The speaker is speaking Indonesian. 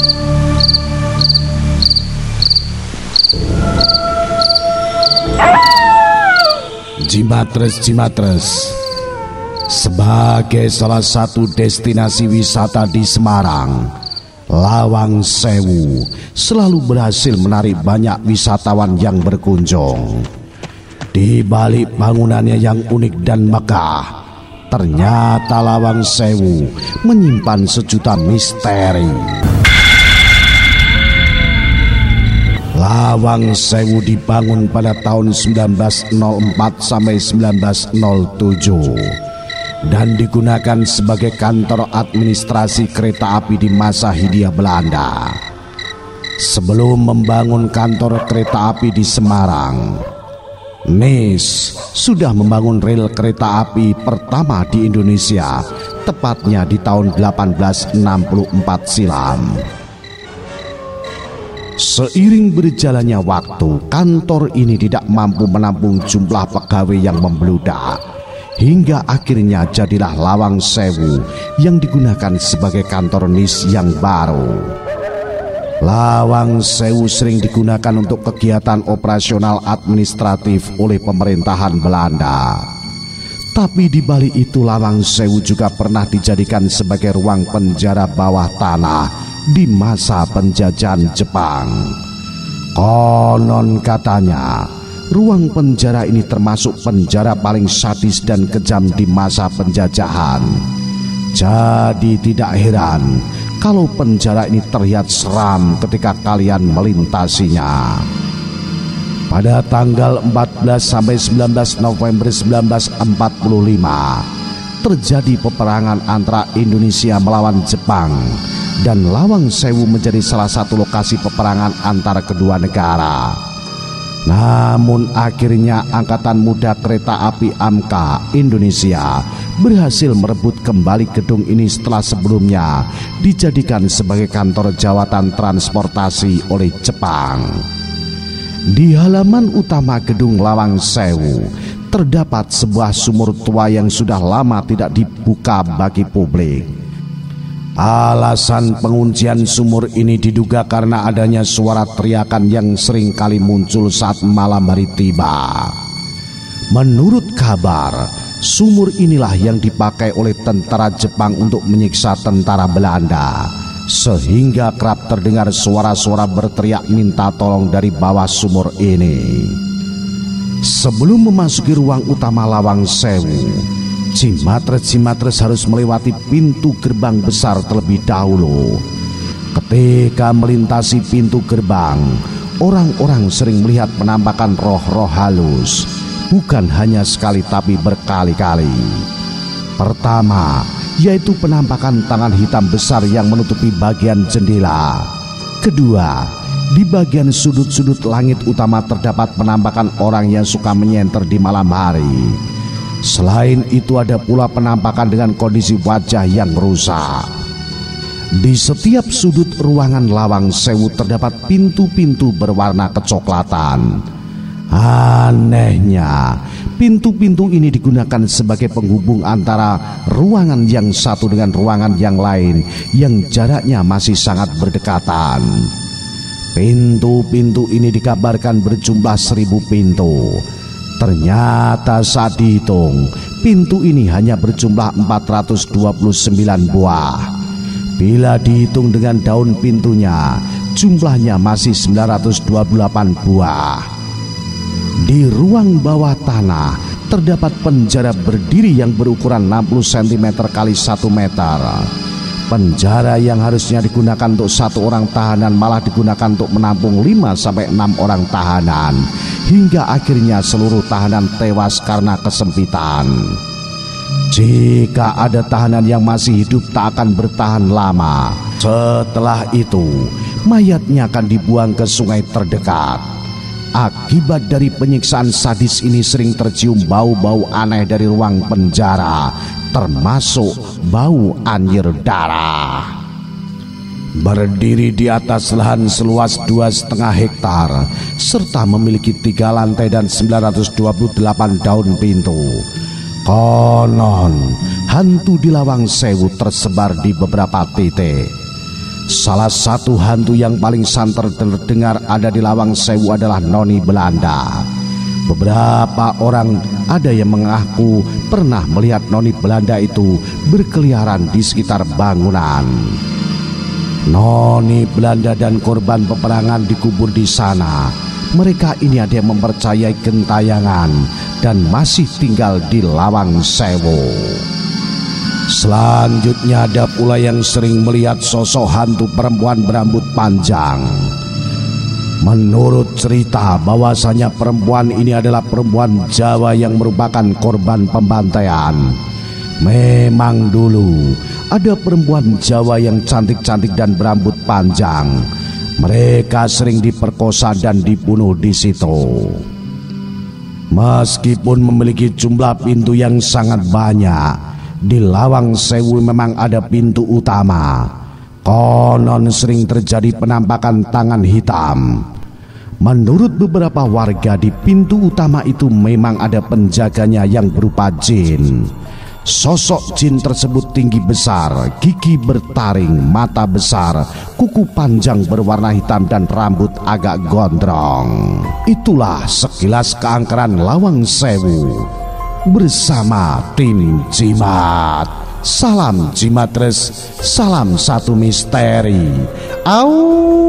Jimatres, sebagai salah satu destinasi wisata di Semarang, Lawang Sewu selalu berhasil menarik banyak wisatawan yang berkunjung. Di balik bangunannya yang unik dan megah, ternyata Lawang Sewu menyimpan sejuta misteri. Lawang Sewu dibangun pada tahun 1904 sampai 1907 dan digunakan sebagai kantor administrasi kereta api di masa Hindia Belanda. Sebelum membangun kantor kereta api di Semarang, NIS sudah membangun rel kereta api pertama di Indonesia, tepatnya di tahun 1864 silam. Seiring berjalannya waktu, kantor ini tidak mampu menampung jumlah pegawai yang membludak, hingga akhirnya jadilah Lawang Sewu yang digunakan sebagai kantor NIS yang baru. Lawang Sewu sering digunakan untuk kegiatan operasional administratif oleh pemerintahan Belanda. Tapi di balik itu Lawang Sewu juga pernah dijadikan sebagai ruang penjara bawah tanah di masa penjajahan Jepang. Konon katanya, ruang penjara ini termasuk penjara paling sadis dan kejam di masa penjajahan. Jadi tidak heran kalau penjara ini terlihat seram ketika kalian melintasinya. Pada tanggal 14 sampai 19 November 1945 terjadi peperangan antara Indonesia melawan Jepang, dan Lawang Sewu menjadi salah satu lokasi peperangan antara kedua negara. Namun akhirnya Angkatan Muda Kereta Api AMKA Indonesia berhasil merebut kembali gedung ini setelah sebelumnya dijadikan sebagai kantor jawatan transportasi oleh Jepang. Di halaman utama gedung Lawang Sewu terdapat sebuah sumur tua yang sudah lama tidak dibuka bagi publik. Alasan penguncian sumur ini diduga karena adanya suara teriakan yang sering kali muncul saat malam hari tiba. Menurut kabar, sumur inilah yang dipakai oleh tentara Jepang untuk menyiksa tentara Belanda, sehingga kerap terdengar suara-suara berteriak minta tolong dari bawah sumur ini. Sebelum memasuki ruang utama Lawang Sewu, Jimatres harus melewati pintu gerbang besar terlebih dahulu. Ketika melintasi pintu gerbang, orang-orang sering melihat penampakan roh-roh halus, bukan hanya sekali tapi berkali-kali. Pertama, yaitu penampakan tangan hitam besar yang menutupi bagian jendela. Kedua, di bagian sudut-sudut langit utama terdapat penampakan orang yang suka menyenter di malam hari. Selain itu ada pula penampakan dengan kondisi wajah yang rusak. Di setiap sudut ruangan Lawang Sewu terdapat pintu-pintu berwarna kecoklatan. Anehnya, pintu-pintu ini digunakan sebagai penghubung antara ruangan yang satu dengan ruangan yang lain yang jaraknya masih sangat berdekatan. Pintu-pintu ini dikabarkan berjumlah 1000 pintu. Ternyata saat dihitung, pintu ini hanya berjumlah 429 buah. Bila dihitung dengan daun pintunya, jumlahnya masih 928 buah. Di ruang bawah tanah terdapat penjara berdiri yang berukuran 60 cm x 1 meter. Penjara yang harusnya digunakan untuk 1 orang tahanan malah digunakan untuk menampung 5 sampai 6 orang tahanan, hingga akhirnya seluruh tahanan tewas karena kesempitan. Jika ada tahanan yang masih hidup tak akan bertahan lama. Setelah itu, mayatnya akan dibuang ke sungai terdekat. Akibat dari penyiksaan sadis ini sering tercium bau-bau aneh dari ruang penjara, termasuk bau anyir darah. Berdiri di atas lahan seluas 2,5 hektar serta memiliki 3 lantai dan 928 daun pintu. Konon hantu di Lawang Sewu tersebar di beberapa titik. Salah satu hantu yang paling santer terdengar ada di Lawang Sewu adalah Noni Belanda. Beberapa orang ada yang mengaku pernah melihat Noni Belanda itu berkeliaran di sekitar bangunan. Noni Belanda dan korban peperangan dikubur di sana. Mereka ini ada yang mempercayai gentayangan dan masih tinggal di Lawang Sewu. Selanjutnya ada pula yang sering melihat sosok hantu perempuan berambut panjang. Menurut cerita bahwasanya perempuan ini adalah perempuan Jawa yang merupakan korban pembantaian. Memang dulu ada perempuan Jawa yang cantik-cantik dan berambut panjang. Mereka sering diperkosa dan dibunuh di situ. Meskipun memiliki jumlah pintu yang sangat banyak, di Lawang Sewu memang ada pintu utama. Konon sering terjadi penampakan tangan hitam. Menurut beberapa warga, di pintu utama itu memang ada penjaganya yang berupa jin. Sosok jin tersebut tinggi besar, gigi bertaring, mata besar, kuku panjang berwarna hitam dan rambut agak gondrong. Itulah sekilas keangkeran Lawang Sewu bersama tim Jimat. Salam Jimatres, salam satu misteri. Au.